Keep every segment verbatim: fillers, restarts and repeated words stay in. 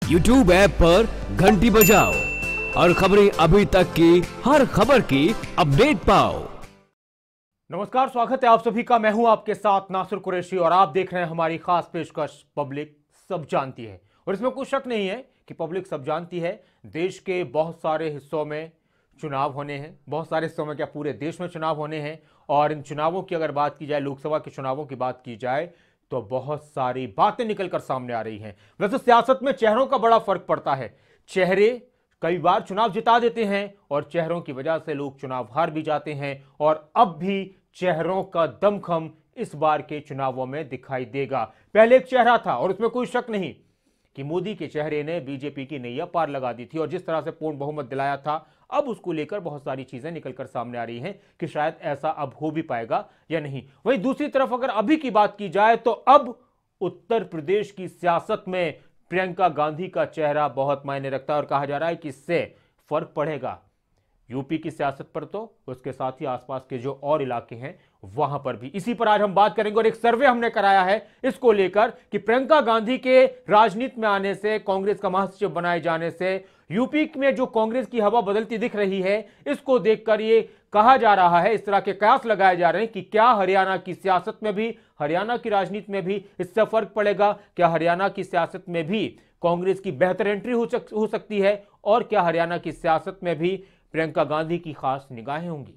YouTube app पर घंटी बजाओ और खबरें अभी तक की हर खबर की अपडेट पाओ। नमस्कार, स्वागत है आप सभी का। मैं हूं आपके साथ नासिर कुरैशी और आप देख रहे हैं हमारी खास पेशकश पब्लिक सब जानती है। और इसमें कोई शक नहीं है कि पब्लिक सब जानती है। देश के बहुत सारे हिस्सों में चुनाव होने हैं, बहुत सारे हिस्सों में क्या पूरे देश में चुनाव होने हैं। और इन चुनावों की अगर बात की जाए, लोकसभा के चुनावों की बात की जाए, तो बहुत सारी बातें निकलकर सामने आ रही हैं। वैसे सियासत में चेहरों का बड़ा फर्क पड़ता है। चेहरे कई बार चुनाव जिता देते हैं और चेहरों की वजह से लोग चुनाव हार भी जाते हैं। और अब भी चेहरों का दमखम इस बार के चुनावों में दिखाई देगा। पहले एक चेहरा था और उसमें कोई शक नहीं कि मोदी के चेहरे ने बीजेपी की नैया पार लगा दी थी और जिस तरह से पूर्ण बहुमत दिलाया था, अब उसको लेकर बहुत सारी चीजें निकलकर सामने आ रही हैं कि शायद ऐसा अब हो भी पाएगा या नहीं। वहीं दूसरी तरफ अगर अभी की बात की जाए तो अब उत्तर प्रदेश की सियासत में प्रियंका गांधी का चेहरा बहुत मायने रखता है और कहा जा रहा है कि इससे फर्क पड़ेगा यूपी की सियासत पर, तो उसके साथ ही आसपास के जो और इलाके हैं वहां पर भी। इसी पर आज हम बात करेंगे और एक सर्वे हमने कराया है इसको लेकर कि प्रियंका गांधी के राजनीति में आने से, कांग्रेस का महासचिव बनाए जाने से यूपी में जो कांग्रेस की हवा बदलती दिख रही है, इसको देखकर ये कहा जा रहा है, इस तरह के कयास लगाए जा रहे हैं कि क्या हरियाणा की सियासत में भी, हरियाणा की राजनीति में भी इससे फर्क पड़ेगा। क्या हरियाणा की सियासत में भी कांग्रेस की बेहतर एंट्री हो, सक, हो सकती है और क्या हरियाणा की सियासत में भी प्रियंका गांधी की खास निगाहें होंगी।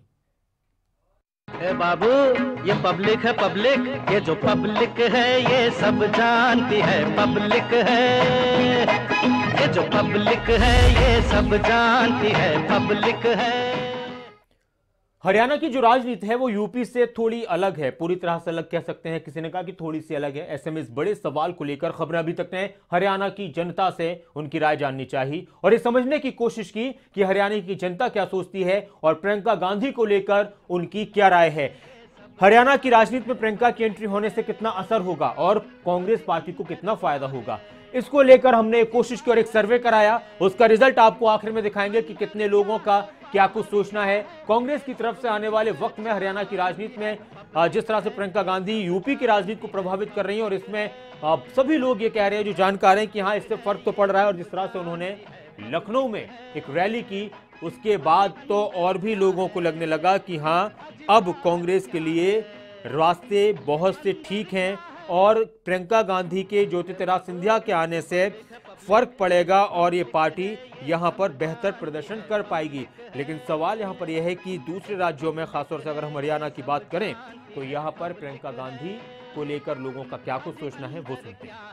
ए बाबू, ये पब्लिक है पब्लिक, ये जो पब्लिक है ये सब जानती है पब्लिक है, ये जो पब्लिक है ये सब जानती है पब्लिक है। हरियाणा की जो राजनीति है वो यूपी से थोड़ी अलग है, पूरी तरह से अलग कह सकते हैं। किसी ने कहा कि थोड़ी सी अलग है। ऐसे में इस बड़े सवाल को लेकर खबरें अभी तक ने हरियाणा की जनता से उनकी राय जाननी चाहिए और ये समझने की कोशिश की कि हरियाणा की जनता क्या सोचती है और प्रियंका गांधी को लेकर उनकी क्या राय है। हरियाणा की राजनीति में प्रियंका की एंट्री होने से कितना असर होगा और कांग्रेस पार्टी को कितना फायदा होगा, इसको लेकर हमने एक कोशिश की और एक सर्वे कराया। उसका रिजल्ट आपको आखिर में दिखाएंगे कि कितने लोगों का क्या कुछ सोचना है। कांग्रेस की तरफ से आने वाले वक्त में हरियाणा की राजनीति में जिस तरह से प्रियंका गांधी यूपी की राजनीति को प्रभावित कर रही है और इसमें सभी लोग ये कह रहे हैं, जो जानकार हैं, कि हाँ इससे फर्क तो पड़ रहा है। और जिस तरह से उन्होंने लखनऊ में एक रैली की, उसके बाद तो और भी लोगों को लगने लगा कि हाँ अब कांग्रेस के लिए रास्ते बहुत से ठीक हैं और प्रियंका गांधी के ज्योतिरादित्य सिंधिया के आने से फर्क पड़ेगा और ये पार्टी यहां पर बेहतर प्रदर्शन कर पाएगी। लेकिन सवाल यहां पर यह है कि दूसरे राज्यों में, खासतौर से अगर हम हरियाणा की बात करें, तो यहां पर प्रियंका गांधी को लेकर लोगों का क्या कुछ सोचना है वो सुनते हैं।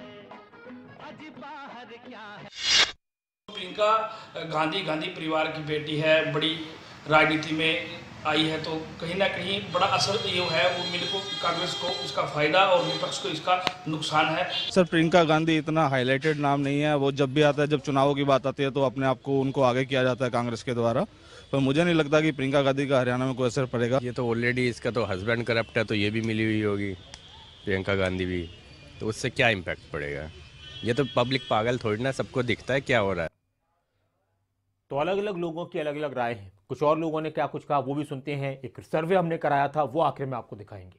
प्रियंका गांधी गांधी परिवार की बेटी है, बड़ी राजनीति में आई है, तो कहीं ना कहीं बड़ा असर ये है वो मेरे को कांग्रेस को उसका फायदा और विपक्ष को इसका नुकसान है। सर, प्रियंका गांधी इतना हाईलाइटेड नाम नहीं है। वो जब भी आता है, जब चुनावों की बात आती है तो अपने आप को उनको आगे किया जाता है कांग्रेस के द्वारा। पर मुझे नहीं लगता कि प्रियंका गांधी का हरियाणा में कोई असर पड़ेगा। ये तो ऑलरेडी इसका तो हस्बैंड करप्ट है, तो ये भी मिली हुई होगी प्रियंका गांधी भी, तो उससे क्या इम्पैक्ट पड़ेगा। ये तो पब्लिक पागल थोड़ी ना, सबको दिखता है क्या हो रहा है। तो अलग अलग लोगों की अलग अलग राय है। कुछ और लोगों ने क्या कुछ कहा वो भी सुनते हैं। एक सर्वे हमने कराया था, वो आखिर में आपको दिखाएंगे।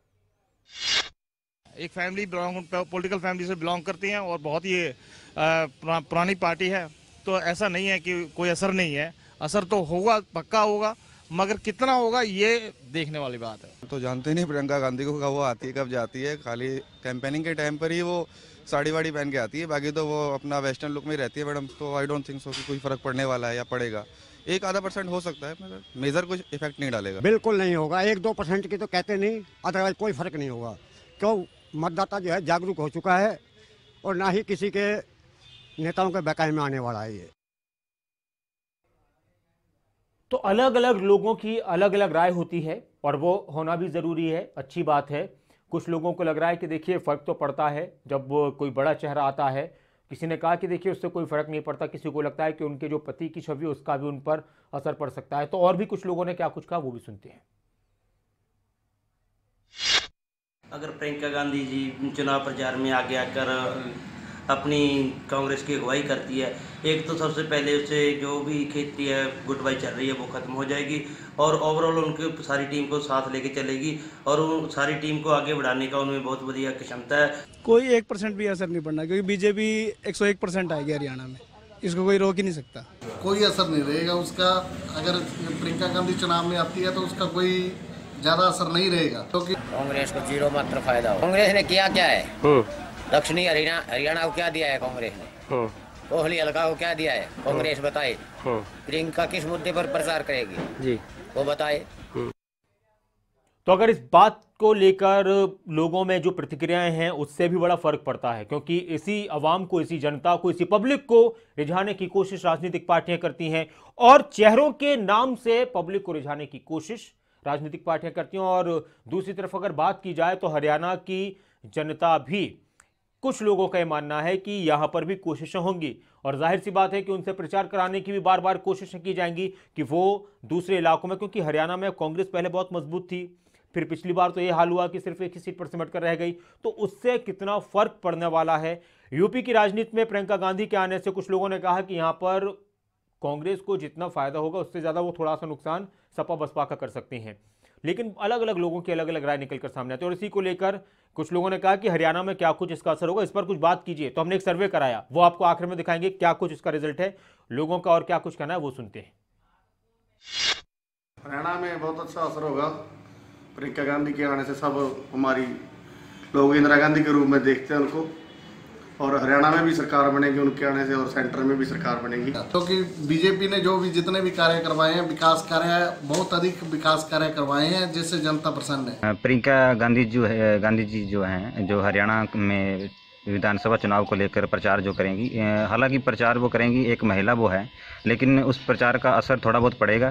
एक फैमिली पॉलिटिकल फैमिली से बिलोंग करती हैं और बहुत ही पुरानी पार्टी है, तो ऐसा नहीं है कि कोई असर नहीं है। असर तो होगा, पक्का होगा, मगर कितना होगा ये देखने वाली बात है। तो जानते नहीं प्रियंका गांधी को कब वो आती है कब जाती है। खाली कैंपेनिंग के टाइम पर ही वो साड़ी वाड़ी पहन के आती है, बाकी तो वो अपना वेस्टर्न लुक में रहती है मैडम। तो आई डोंट थिंक सो कि कोई फर्क पड़ने वाला है या पड़ेगा। एक आधा परसेंट हो सकता है, मगर मेजर कुछ इफेक्ट नहीं डालेगा। बिल्कुल नहीं होगा। एक दो परसेंट की तो कहते नहीं, अदरवाइज कोई फर्क नहीं होगा। क्यों, मतदाता जो है जागरूक हो चुका है और ना ही किसी के नेताओं के बकाये में आने वाला है ये। तो अलग अलग लोगों की अलग अलग राय होती है और वो होना भी जरूरी है, अच्छी बात है। कुछ लोगों को लग रहा है कि देखिए फर्क तो पड़ता है जब कोई बड़ा चेहरा आता है। किसी ने कहा कि देखिए उससे कोई फर्क नहीं पड़ता। किसी को लगता है कि उनके जो पति की छवि उसका भी उन पर असर पड़ सकता है। तो और भी कुछ लोगों ने क्या कुछ कहा वो भी सुनते हैं। अगर प्रियंका गांधी जी चुनाव प्रचार में आगे आकर अपनी कांग्रेस की अगुवाई करती है। एक तो सबसे पहले उससे जो भी खेती है गुटबाई चल रही है वो ख़त्म हो जाएगी और ओवरऑल उनकी सारी टीम को साथ लेके चलेगी और उन सारी टीम को आगे बढ़ाने का उनमें बहुत बढ़िया क्षमता है। कोई एक परसेंट भी असर नहीं पड़ना, क्योंकि बीजेपी एक सौ एक परसेंट आएगी हरियाणा में, इसको कोई रोक ही नहीं सकता। कोई असर नहीं रहेगा उसका। अगर प्रियंका गांधी चुनाव में आती है तो उसका कोई ज्यादा असर नहीं रहेगा, क्योंकि कांग्रेस को जीरो मात्र फायदा हो। कांग्रेस ने किया क्या है? दक्षिणी हरियाणा हरियाणा को क्या दिया है कांग्रेस ने? कोहली हल्का को क्या दिया है कांग्रेस? बताए। प्रियंका किस मुद्दे पर प्रचार करेगी जी, वो बताए। तो अगर इस बात को लेकर लोगों में जो प्रतिक्रियाएं हैं उससे भी बड़ा फर्क पड़ता है, क्योंकि इसी अवाम को, इसी जनता को, इसी पब्लिक को रिझाने की कोशिश राजनीतिक पार्टियां करती हैं और चेहरों के नाम से पब्लिक को रिझाने की कोशिश राजनीतिक पार्टियां करती हैं। और दूसरी तरफ अगर बात की जाए तो हरियाणा की जनता भी, कुछ लोगों का यह मानना है कि यहां पर भी कोशिशें होंगी और जाहिर सी बात है कि उनसे प्रचार कराने की भी बार बार कोशिशें की जाएंगी कि वो दूसरे इलाकों में, क्योंकि हरियाणा में कांग्रेस पहले बहुत मजबूत थी, फिर पिछली बार तो ये हाल हुआ कि सिर्फ एक ही सीट पर सिमट कर रह गई, तो उससे कितना फर्क पड़ने वाला है। यूपी की राजनीति में प्रियंका गांधी के आने से कुछ लोगों ने कहा कि यहां पर कांग्रेस को जितना फायदा होगा उससे ज्यादा वो थोड़ा सा नुकसान सपा बसपा का कर सकती हैं, लेकिन अलग अलग लोगों की अलग अलग राय निकलकर सामने आती है। और इसी को लेकर कुछ लोगों ने कहा कि हरियाणा में क्या कुछ इसका असर होगा, इस पर कुछ बात कीजिए। तो हमने एक सर्वे कराया, वो आपको आखिर में दिखाएंगे क्या कुछ इसका रिजल्ट है लोगों का और क्या कुछ कहना है, वो सुनते हैं। हरियाणा में बहुत अच्छा असर होगा प्रियंका गांधी के आने से। सब हमारी लोग इंदिरा गांधी के रूप में देखते हैं उनको, और हरियाणा में भी सरकार बनेगी उनके आने से और सेंटर में भी सरकार बनेगी, क्योंकि बीजेपी ने जो भी जितने भी कार्य करवाए हैं, विकास कार्य, बहुत अधिक विकास कार्य करवाए हैं, जिससे जनता प्रसन्न है। प्रियंका गांधी जो है गांधी जी जो हैं, जो हरियाणा में विधानसभा चुनाव को लेकर प्रचार जो करेंगी, हालांकि प्रचार वो करेंगी, एक महिला वो है, लेकिन उस प्रचार का असर थोड़ा बहुत पड़ेगा।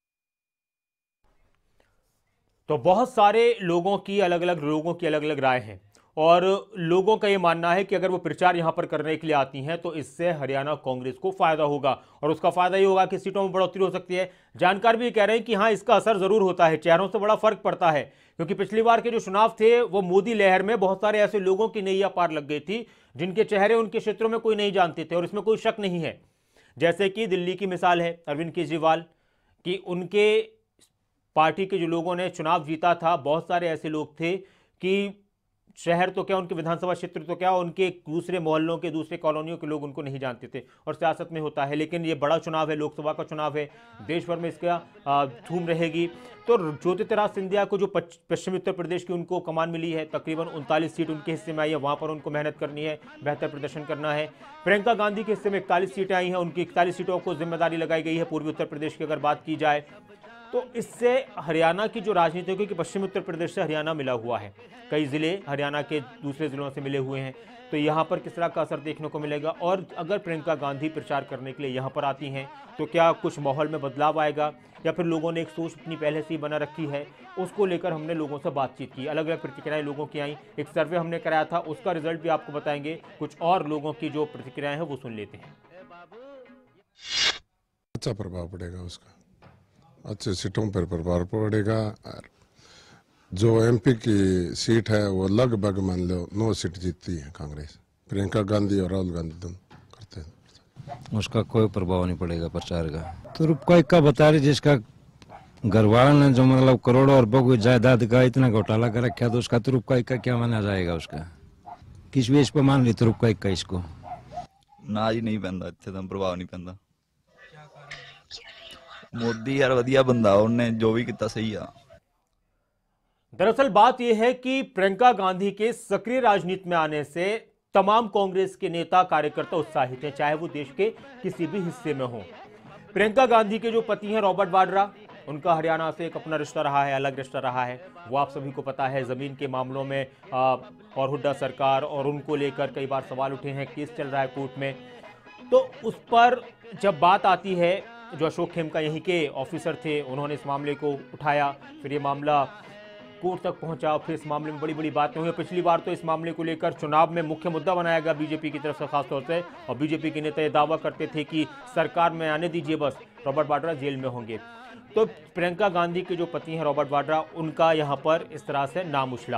तो बहुत सारे लोगों की अलग अलग लोगों की अलग अलग राय हैं और लोगों का यह मानना है कि अगर वो प्रचार यहां पर करने के लिए आती हैं तो इससे हरियाणा कांग्रेस को फायदा होगा और उसका फायदा ये होगा कि सीटों में बढ़ोतरी हो सकती है। जानकार भी कह रहे हैं कि हाँ, इसका असर जरूर होता है, चेहरों से बड़ा फर्क पड़ता है, क्योंकि पिछली बार के जो चुनाव थे वो मोदी लहर में बहुत सारे ऐसे लोगों की नैया पार लग गई थी जिनके चेहरे उनके क्षेत्रों में कोई नहीं जानते थे और इसमें कोई शक नहीं है। जैसे कि दिल्ली की मिसाल है अरविंद केजरीवाल की, उनके पार्टी के जो लोगों ने चुनाव जीता था, बहुत सारे ऐसे लोग थे कि शहर तो क्या, उनके विधानसभा क्षेत्र तो क्या, उनके दूसरे मोहल्लों के, दूसरे कॉलोनियों के लोग उनको नहीं जानते थे। और सियासत में होता है, लेकिन ये बड़ा चुनाव है, लोकसभा का चुनाव है, देश भर में इसका धूम रहेगी। तो ज्योतिरादित्य सिंधिया को जो पश्चिमी उत्तर प्रदेश की उनको कमान मिली है, तकरीबन उनतालीस सीट उनके हिस्से में आई है, वहाँ पर उनको मेहनत करनी है, बेहतर प्रदर्शन करना है। प्रियंका गांधी के हिस्से में इकतालीस सीटें आई हैं, उनकी इकतालीस सीटों को जिम्मेदारी लगाई गई है पूर्वी उत्तर प्रदेश की अगर बात की जाए तो। इससे हरियाणा की जो राजनीति है, क्योंकि पश्चिमी उत्तर प्रदेश से हरियाणा मिला हुआ है, कई जिले हरियाणा के दूसरे जिलों से मिले हुए हैं, तो यहाँ पर किस तरह का असर देखने को मिलेगा। और अगर प्रियंका गांधी प्रचार करने के लिए यहाँ पर आती हैं तो क्या कुछ माहौल में बदलाव आएगा, या फिर लोगों ने एक सोच अपनी पहले से ही बना रखी है, उसको लेकर हमने लोगों से बातचीत की, अलग अलग प्रतिक्रियाएं लोगों की आई। एक सर्वे हमने कराया था, उसका रिजल्ट भी आपको बताएंगे। कुछ और लोगों की जो प्रतिक्रियाएं हैं वो सुन लेते हैं। अच्छा प्रभाव पड़ेगा उसका, अच्छे सीटों पर प्रभाव पड़ेगा। और जो एमपी की सीट है वो लगभग मान लो नौ सीट जीतती है कांग्रेस, प्रियंका गांधी और राहुल गांधी दोनों करते हैं। उसका कोई प्रभाव नहीं पड़ेगा प्रचार का। तो रुपये का बता रही, जिसका घर वालों ने जो मतलब करोड़ों और बहु जायदाद का इतना घोटाला कर रखा, तो उसका तो रुपये का क्या माना जाएगा? उसका किस बेस पर मान ली तो रुपये का इसको ना ही नहीं पैंदा, इतने तो प्रभाव नहीं पैंदा। मोदी यार वधिया बंदा, उन्हें जो भी किया सही है। दरअसल बात यह है कि प्रियंका गांधी के सक्रिय राजनीति में आने से तमाम कांग्रेस के नेता कार्यकर्ता उत्साहित हैं, चाहे वो देश के किसी भी हिस्से में हो। प्रियंका गांधी के जो पति हैं रॉबर्ट वाड्रा, उनका हरियाणा से एक अपना रिश्ता रहा है, अलग रिश्ता रहा है, वो आप सभी को पता है। जमीन के मामलों में आ, और हुड्डा सरकार और उनको लेकर कई बार सवाल उठे हैं, केस चल रहा है कोर्ट में। तो उस पर जब बात आती है, जो अशोक खेमका यहीं के ऑफिसर थे, उन्होंने इस मामले को उठाया, फिर ये मामला कोर्ट तक पहुंचा, फिर इस मामले में बड़ी बड़ी बातें हुई। पिछली बार तो इस मामले को लेकर चुनाव में मुख्य मुद्दा बनाया गया बीजेपी की तरफ से खासतौर से, और बीजेपी के नेता ये दावा करते थे कि सरकार में आने दीजिए, बस रॉबर्ट वाड्रा जेल में होंगे। तो प्रियंका गांधी के जो पति हैं रॉबर्ट वाड्रा, उनका यहाँ पर इस तरह से नाम उछला।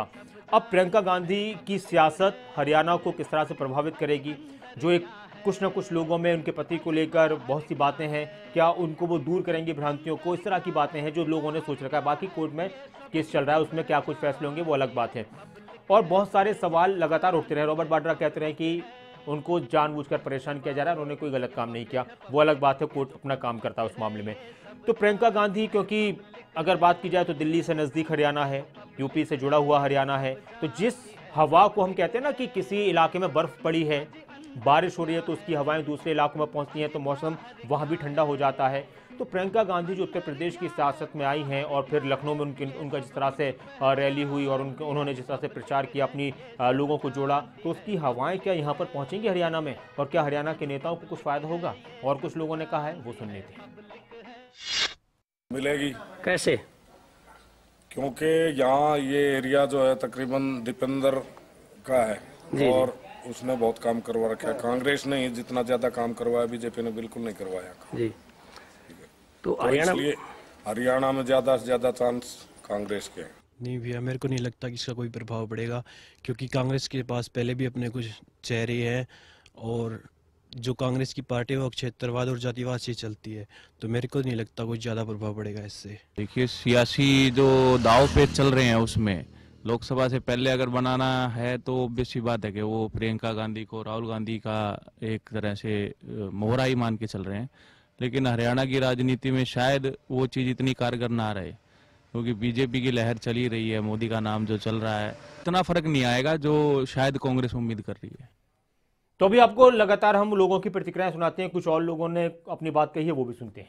अब प्रियंका गांधी की सियासत हरियाणा को किस तरह से प्रभावित करेगी, जो एक कुछ ना कुछ लोगों में उनके पति को लेकर बहुत सी बातें हैं, क्या उनको वो दूर करेंगे भ्रांतियों को, इस तरह की बातें हैं जो लोगों ने सोच रखा है। बाकी कोर्ट में केस चल रहा है, उसमें क्या कुछ फैसले होंगे वो अलग बात है। और बहुत सारे सवाल लगातार उठते रहे। रॉबर्ट वाड्रा कहते रहे कि उनको जानबूझकर परेशान किया जा रहा है, उन्होंने कोई गलत काम नहीं किया, वो अलग बात है, कोर्ट अपना काम करता है उस मामले में। तो प्रियंका गांधी, क्योंकि अगर बात की जाए तो दिल्ली से नज़दीक हरियाणा है, यूपी से जुड़ा हुआ हरियाणा है, तो जिस हवा को हम कहते हैं ना कि किसी इलाके में बर्फ़ पड़ी है, बारिश हो रही है तो उसकी हवाएं दूसरे इलाकों में पहुंचती हैं तो मौसम वहाँ भी ठंडा हो जाता है। तो प्रियंका गांधी जो उत्तर प्रदेश की सियासत में आई हैं और फिर लखनऊ में उनकी उनका जिस तरह से रैली हुई और उनके उन्होंने जिस तरह से प्रचार किया, अपनी लोगों को जोड़ा, तो उसकी हवाएं क्या यहाँ पर पहुँचेंगी हरियाणा में, और क्या हरियाणा के नेताओं को कुछ फ़ायदा होगा? और कुछ लोगों ने कहा है, वो सुन लेते हैं। मिलेगी कैसे? क्योंकि यहाँ ये एरिया जो है तकरीबन दीपेंद्र का है जी, और उसने बहुत काम करवा रखा है। कांग्रेस ने जितना ज्यादा काम करवाया बीजेपी ने बिल्कुल नहीं करवाया जी। तो तो हरियाणा इसलिए हरियाणा में ज्यादा से ज्यादा चांस कांग्रेस के हैं। नहीं भैया, मेरे को नहीं लगता कि इसका कोई प्रभाव पड़ेगा, क्योंकि कांग्रेस के पास पहले भी अपने कुछ चेहरे हैं और जो कांग्रेस की पार्टी है वो क्षेत्रवाद और जातिवाद से चलती है, तो मेरे को नहीं लगता कुछ ज़्यादा प्रभाव पड़ेगा इससे। देखिए, सियासी जो दाव पेच चल रहे हैं उसमें लोकसभा से पहले अगर बनाना है तो ऑब्वियस सी बात है कि वो प्रियंका गांधी को राहुल गांधी का एक तरह से मोहरा ही मान के चल रहे हैं, लेकिन हरियाणा की राजनीति में शायद वो चीज़ इतनी कारगर ना रहे, क्योंकि बीजेपी की लहर चली रही है, मोदी का नाम जो चल रहा है, इतना फर्क नहीं आएगा जो शायद कांग्रेस उम्मीद कर रही है। तो अभी आपको लगातार हम लोगों की प्रतिक्रियाएं सुनाते हैं, कुछ और लोगों ने अपनी बात कही है, वो भी सुनते हैं।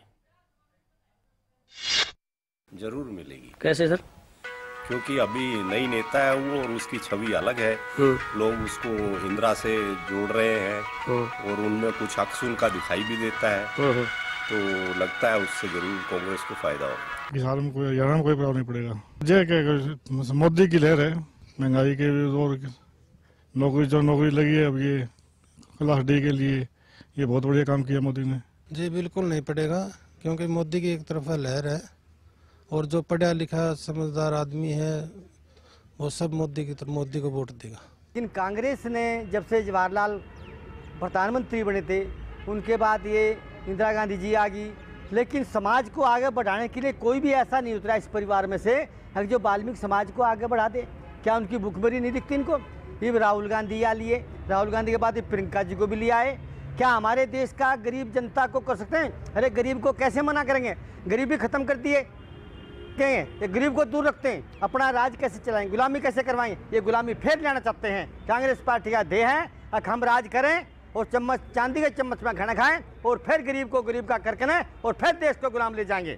जरूर मिलेगी। कैसे सर? क्योंकि अभी नई नेता है वो और उसकी छवि अलग है, लोग उसको इंदिरा से जोड़ रहे हैं और उनमें कुछ अक्स उनका दिखाई भी देता है, तो लगता है उससे जरूर कांग्रेस को फायदा होगा। बिहार में कोई हरियाणा में कोई प्रभाव नहीं पड़ेगा। जय क्या मोदी की लहर है, महंगाई के और नौकरी जो नौकरी लगी है अब ये क्लास डी के लिए, ये बहुत बढ़िया काम किया मोदी ने। जी बिल्कुल नहीं पड़ेगा, क्योंकि मोदी की एक तरफा लहर है और जो पढ़ा लिखा समझदार आदमी है वो सब मोदी की तरफ मोदी को वोट देगा। लेकिन कांग्रेस ने जब से जवाहरलाल प्रधानमंत्री बने थे उनके बाद ये इंदिरा गांधी जी आ गई, लेकिन समाज को आगे बढ़ाने के लिए कोई भी ऐसा नहीं उतरा इस परिवार में से जो वाल्मीकि समाज को आगे बढ़ा दे। क्या उनकी भूखमरी नहीं दिखती इनको? ये राहुल गांधी आ लिए, राहुल गांधी के बाद प्रियंका जी को भी लिया है। क्या हमारे देश का गरीब जनता को कर सकते हैं? अरे गरीब को कैसे मना करेंगे? गरीबी खत्म कर दिए कहेंगे, ये गरीब को दूर रखते हैं, अपना राज कैसे चलाएंगे, गुलामी कैसे करवाएंगे? ये गुलामी फिर लाना चाहते हैं। कांग्रेस पार्टी का ध्येय है कि हम राज करें और चम्मच चांदी के चम्मच में खाना खाएं और फिर गरीब को गरीब का करके ना और फिर देश को गुलाम ले जाएंगे।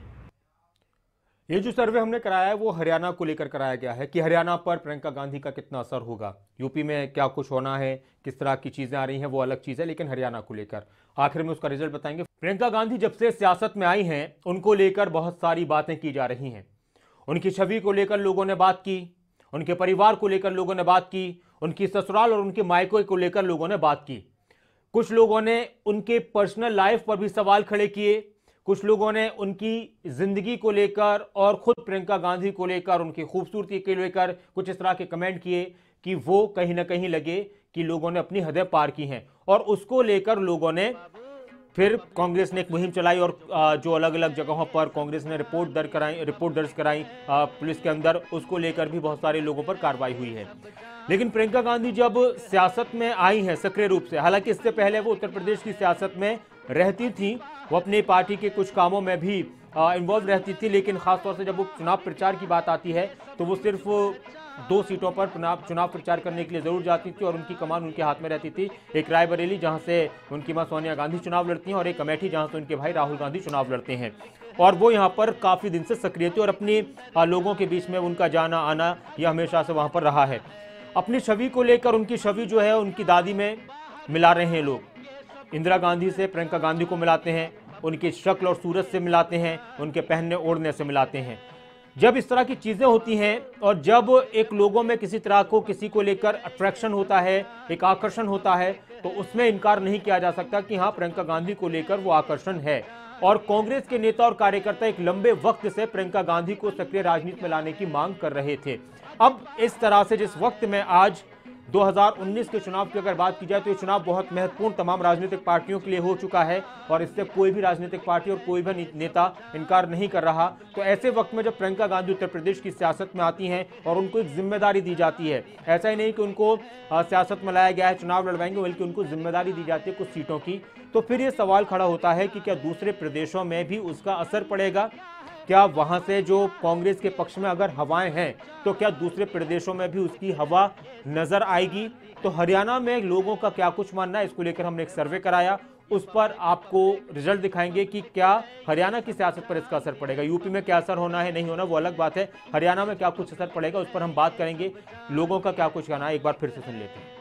ये जो सर्वे हमने कराया है वो हरियाणा को लेकर कराया गया है कि हरियाणा पर प्रियंका गांधी का कितना असर होगा, यूपी में क्या कुछ होना है, किस तरह की चीजें आ रही हैं वो अलग चीज है, लेकिन हरियाणा को लेकर आखिर में उसका रिजल्ट बताएंगे। प्रियंका गांधी जब से सियासत में आई हैं उनको लेकर बहुत सारी बातें की जा रही हैं। उनकी छवि को लेकर लोगों ने बात की, उनके परिवार को लेकर लोगों ने बात की, उनकी ससुराल और उनके मायके को लेकर लोगों ने बात की। कुछ लोगों ने उनके पर्सनल लाइफ पर भी सवाल खड़े किए, कुछ लोगों ने उनकी जिंदगी को लेकर और खुद प्रियंका गांधी को लेकर, उनकी खूबसूरती को लेकर कुछ इस तरह के कमेंट किए कि वो कहीं ना कहीं लगे कि लोगों ने अपनी हदें पार की हैं। और उसको लेकर लोगों ने फिर कांग्रेस ने एक मुहिम चलाई और जो अलग अलग जगहों पर कांग्रेस ने रिपोर्ट दर्ज कराई रिपोर्ट दर्ज कराई पुलिस के अंदर, उसको लेकर भी बहुत सारे लोगों पर कार्रवाई हुई है। लेकिन प्रियंका गांधी जब सियासत में आई हैं सक्रिय रूप से, हालांकि इससे पहले वो उत्तर प्रदेश की सियासत में रहती थी, वो अपनी पार्टी के कुछ कामों में भी इन्वॉल्व रहती थी, लेकिन खासतौर से जब वो चुनाव प्रचार की बात आती है तो वो सिर्फ दो सीटों पर चुनाव प्रचार करने के लिए जरूर जाती थी और उनकी कमान उनके हाथ में रहती थी। एक रायबरेली जहां से उनकी मां सोनिया गांधी चुनाव लड़ती हैं और एक अमेठी जहां से उनके भाई राहुल गांधी चुनाव लड़ते हैं, और वो यहां पर काफ़ी दिन से सक्रिय थी और अपनी लोगों के बीच में उनका जाना आना यह हमेशा से वहाँ पर रहा है। अपनी छवि को लेकर उनकी छवि जो है उनकी दादी में मिला रहे हैं लोग, इंदिरा गांधी से प्रियंका गांधी को मिलाते हैं, उनकी शक्ल और सूरत से मिलाते हैं, उनके पहनने ओढ़ने से मिलाते हैं। जब इस तरह की चीज़ें होती हैं और जब एक लोगों में किसी तरह को किसी को लेकर अट्रैक्शन होता है, एक आकर्षण होता है, तो उसमें इनकार नहीं किया जा सकता कि हाँ, प्रियंका गांधी को लेकर वो आकर्षण है। और कांग्रेस के नेता और कार्यकर्ता एक लंबे वक्त से प्रियंका गांधी को सक्रिय राजनीति में लाने की मांग कर रहे थे। अब इस तरह से जिस वक्त में आज दो हज़ार उन्नीस के चुनाव की अगर बात की जाए तो ये चुनाव बहुत महत्वपूर्ण तमाम राजनीतिक पार्टियों के लिए हो चुका है और इससे कोई भी राजनीतिक पार्टी और कोई भी नेता इनकार नहीं कर रहा। तो ऐसे वक्त में जब प्रियंका गांधी उत्तर प्रदेश की सियासत में आती हैं और उनको एक जिम्मेदारी दी जाती है, ऐसा ही नहीं कि उनको सियासत में लाया गया है चुनाव लड़वाएंगे, बल्कि उनको जिम्मेदारी दी जाती है कुछ सीटों की, तो फिर ये सवाल खड़ा होता है कि क्या दूसरे प्रदेशों में भी उसका असर पड़ेगा? क्या वहां से जो कांग्रेस के पक्ष में अगर हवाएं हैं तो क्या दूसरे प्रदेशों में भी उसकी हवा नजर आएगी? तो हरियाणा में लोगों का क्या कुछ मानना है, इसको लेकर हमने एक सर्वे कराया, उस पर आपको रिजल्ट दिखाएंगे कि क्या हरियाणा की सियासत पर इसका असर पड़ेगा। यूपी में क्या असर होना है नहीं होना वो अलग बात है, हरियाणा में क्या कुछ असर पड़ेगा उस पर हम बात करेंगे। लोगों का क्या कुछ कहना है एक बार फिर से सुन लेते हैं।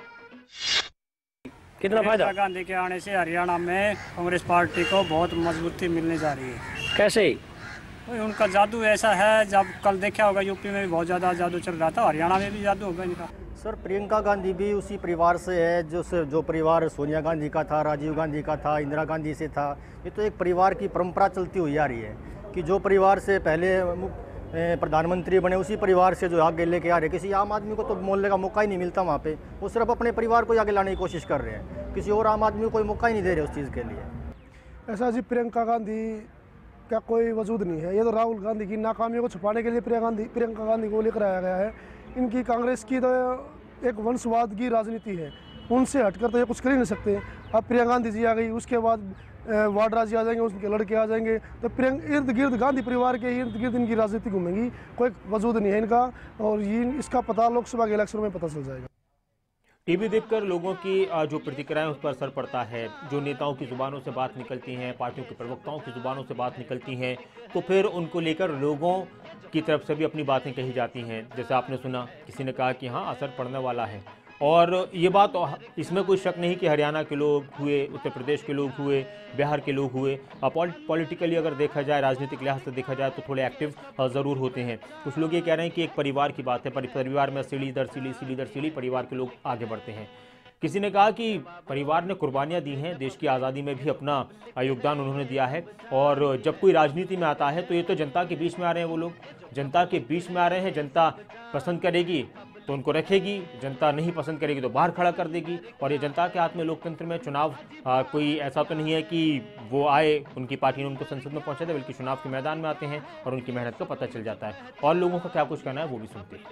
कितना फायदा? गांधी के आने से हरियाणा में कांग्रेस पार्टी को बहुत मजबूती मिलने जा रही है। कैसे? उनका जादू ऐसा है, जब कल देखा होगा यूपी में भी बहुत ज़्यादा जादू चल रहा था, हरियाणा में भी जादू होगा इनका। सर, प्रियंका गांधी भी उसी परिवार से है जो से जो परिवार सोनिया गांधी का था, राजीव गांधी का था, इंदिरा गांधी से था। ये तो एक परिवार की परंपरा चलती हुई आ रही है कि जो परिवार से पहले प्रधानमंत्री बने उसी परिवार से जो आगे लेके आ रहे। किसी आम आदमी को तो बोलने का मौका ही नहीं मिलता वहाँ पे, वो सिर्फ अपने परिवार को आगे लाने की कोशिश कर रहे हैं, किसी और आम आदमी को कोई मौका ही नहीं दे रहे उस चीज़ के लिए। ऐसा जी प्रियंका गांधी का कोई वजूद नहीं है, ये तो राहुल गांधी की नाकामियों को छुपाने के लिए प्रियंका गांधी प्रियंका गांधी को लेकर आया गया है। इनकी कांग्रेस की तो एक वंशवाद की राजनीति है, उनसे हटकर तो ये कुछ कर ही नहीं सकते। अब प्रियंका गांधी जी आ गई, उसके बाद वाड्रा जी आ जाएंगे, उनके लड़के आ जाएंगे, तो प्रियंका इर्द गिर्द गांधी परिवार के इर्द गिर्द इनकी राजनीति घूमेंगी, कोई वजूद नहीं है इनका। और ये इसका पता लोकसभा के इलेक्शन में पता चल जाएगा। टीवी देखकर लोगों की जो प्रतिक्रियाएं उस पर असर पड़ता है, जो नेताओं की जुबानों से बात निकलती हैं, पार्टियों के प्रवक्ताओं की जुबानों से बात निकलती हैं, तो फिर उनको लेकर लोगों की तरफ से भी अपनी बातें कही जाती हैं। जैसे आपने सुना, किसी ने कहा कि हाँ, असर पड़ने वाला है। और ये बात, इसमें कोई शक नहीं कि हरियाणा के लोग हुए, उत्तर प्रदेश के लोग हुए, बिहार के लोग हुए, पॉलिटिकली अगर देखा जाए, राजनीतिक लिहाज से देखा जाए तो थोड़े एक्टिव ज़रूर होते हैं। कुछ लोग ये कह रहे हैं कि एक परिवार की बात है, परिवार में सीढ़ी दर सीढ़ी सीढ़ी दर सीढ़ी परिवार के लोग आगे बढ़ते हैं। किसी ने कहा कि परिवार ने कुर्बानियाँ दी हैं, देश की आज़ादी में भी अपना योगदान उन्होंने दिया है, और जब कोई राजनीति में आता है तो ये तो जनता के बीच में आ रहे हैं, वो लोग जनता के बीच में आ रहे हैं। जनता पसंद करेगी तो उनको रखेगी, जनता नहीं पसंद करेगी तो बाहर खड़ा कर देगी। और ये जनता के हाथ में लोकतंत्र में चुनाव आ, कोई ऐसा तो नहीं है कि वो आए, उनकी पार्टी ने उनको संसद में पहुंचा दे, बल्कि चुनाव के मैदान में आते हैं और उनकी मेहनत का पता चल जाता है। और लोगों का क्या कुछ कहना है वो भी सुनते हैं।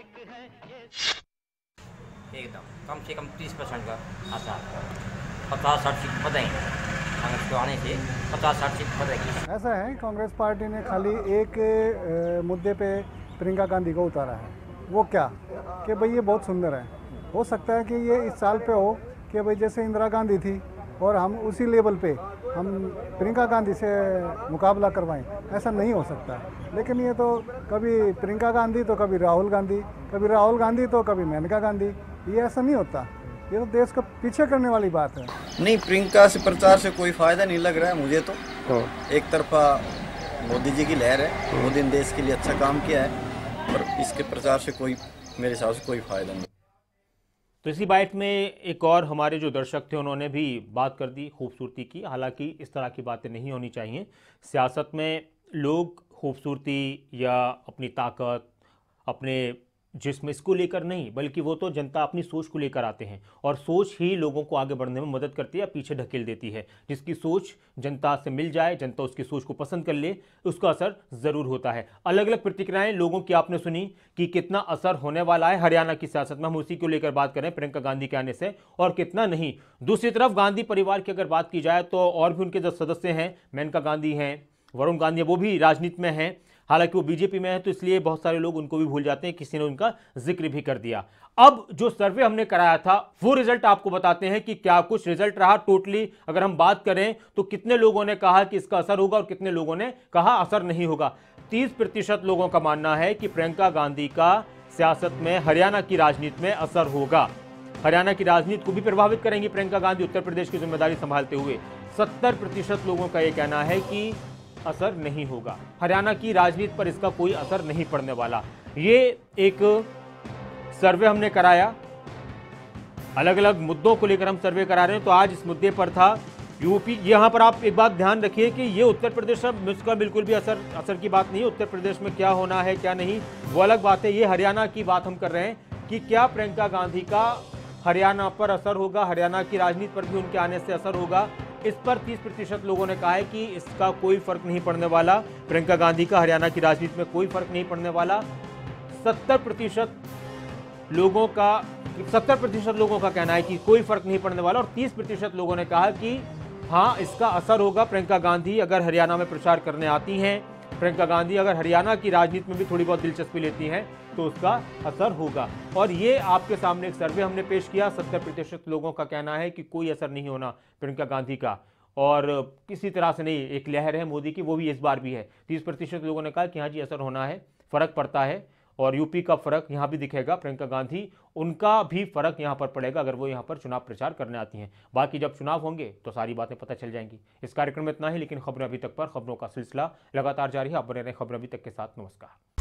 एकदम कम से कम तीस परसेंट का आता, पचास साठ सीट बधाएंगे कांग्रेस को आने से, पचास साठ सीट बधाएंगे। ऐसा है, कांग्रेस पार्टी ने खाली एक मुद्दे पे प्रियंका गांधी को उतारा है। वो क्या कि भाई ये बहुत सुंदर है, हो सकता है कि ये इस साल पे हो कि भाई जैसे इंदिरा गांधी थी और हम उसी लेवल पे हम प्रियंका गांधी से मुकाबला करवाएं, ऐसा नहीं हो सकता। लेकिन ये तो कभी प्रियंका गांधी तो कभी राहुल गांधी, कभी राहुल गांधी तो कभी मेनका गांधी, ये ऐसा नहीं होता। ये तो देश को पीछे करने वाली बात है। नहीं, प्रियंका से प्रचार से कोई फायदा नहीं लग रहा है मुझे तो। एक तरफा मोदी जी की लहर है, मोदी ने देश के लिए अच्छा काम किया है, पर इसके प्रचार से कोई मेरे हिसाब से कोई फायदा नहीं। तो इसी बाइट में एक और हमारे जो दर्शक थे उन्होंने भी बात कर दी खूबसूरती की। हालांकि इस तरह की बातें नहीं होनी चाहिए। सियासत में लोग खूबसूरती या अपनी ताकत, अपने जिस्म, इसको लेकर नहीं, बल्कि वो तो जनता अपनी सोच को लेकर आते हैं, और सोच ही लोगों को आगे बढ़ने में मदद करती है, पीछे ढकेल देती है। जिसकी सोच जनता से मिल जाए, जनता उसकी सोच को पसंद कर ले, उसका असर ज़रूर होता है। अलग अलग प्रतिक्रियाएं लोगों की आपने सुनी कि कितना असर होने वाला है हरियाणा की सियासत में। हम उसी को लेकर बात करें प्रियंका गांधी के आने से, और कितना नहीं। दूसरी तरफ गांधी परिवार की अगर बात की जाए तो और भी उनके जो सदस्य हैं, मेनका गांधी हैं, वरुण गांधी, वो भी राजनीति में हैं। हालांकि वो बीजेपी में है, तो इसलिए बहुत सारे लोग उनको भी भूल जाते हैं, किसी ने उनका जिक्र भी कर दिया। अब जो सर्वे हमने कराया था वो रिजल्ट आपको बताते हैं कि क्या कुछ रिजल्ट रहा। टोटली अगर हम बात करें तो कितने लोगों ने कहा कि इसका असर होगा और कितने लोगों ने कहा असर नहीं होगा। तीस प्रतिशत लोगों का मानना है कि प्रियंका गांधी का सियासत में, हरियाणा की राजनीति में असर होगा। हरियाणा की राजनीति को भी प्रभावित करेंगी प्रियंका गांधी उत्तर प्रदेश की जिम्मेदारी संभालते हुए। सत्तर प्रतिशत लोगों का यह कहना है कि असर नहीं होगा, हरियाणा की राजनीति पर इसका कोई असर नहीं पड़ने वाला। ये एक सर्वे हमने कराया अलग अलग मुद्दों को लेकर हम सर्वे करा रहे हैं। तो आज इस मुद्दे पर था यूपी। यहाँ पर आप एक बात ध्यान रखिए कि ये उत्तर प्रदेश में उसका बिल्कुल भी असर असर की बात नहीं है। उत्तर प्रदेश में क्या होना है क्या नहीं वो अलग बात है। ये हरियाणा की बात हम कर रहे हैं कि क्या प्रियंका गांधी का हरियाणा पर असर होगा, हरियाणा की राजनीति पर भी उनके आने से असर होगा। इस पर तीस प्रतिशत लोगों ने कहा है कि इसका कोई फर्क नहीं पड़ने वाला। प्रियंका गांधी का हरियाणा की राजनीति में कोई फर्क नहीं पड़ने वाला। सत्तर प्रतिशत लोगों का सत्तर प्रतिशत लोगों का कहना है कि कोई फर्क नहीं पड़ने वाला और तीस प्रतिशत लोगों ने कहा कि हाँ इसका असर होगा। प्रियंका गांधी अगर हरियाणा में प्रचार करने आती हैं, प्रियंका गांधी अगर हरियाणा की राजनीति में भी थोड़ी बहुत दिलचस्पी लेती हैं तो उसका असर होगा। और ये आपके सामने एक सर्वे हमने पेश किया। सत्तर प्रतिशत लोगों का कहना है कि कोई असर नहीं होना प्रियंका गांधी का और किसी तरह से नहीं। एक लहर है मोदी की, वो भी इस बार भी है। तीस प्रतिशत लोगों ने कहा कि हाँ जी असर होना है, फर्क पड़ता है और यूपी का फर्क यहाँ भी दिखेगा। प्रियंका गांधी उनका भी फर्क यहाँ पर पड़ेगा अगर वो यहाँ पर चुनाव प्रचार करने आती हैं। बाकी जब चुनाव होंगे तो सारी बातें पता चल जाएंगी। इस कार्यक्रम में इतना ही, लेकिन खबरें अभी तक पर खबरों का सिलसिला लगातार जारी है। आप बने रहें खबरें अभी तक के साथ। नमस्कार।